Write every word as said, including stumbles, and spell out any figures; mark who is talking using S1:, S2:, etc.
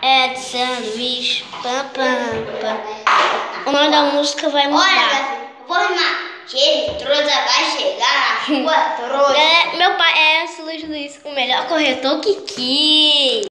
S1: é de sanduíche. Pam, pam, pam. O nome da música vai mudar.
S2: Olha, vou rimar. Ele trouxa vai chegar na rua trouxa.
S1: É, meu pai é Luiz Luiz, o melhor corretor Kiki.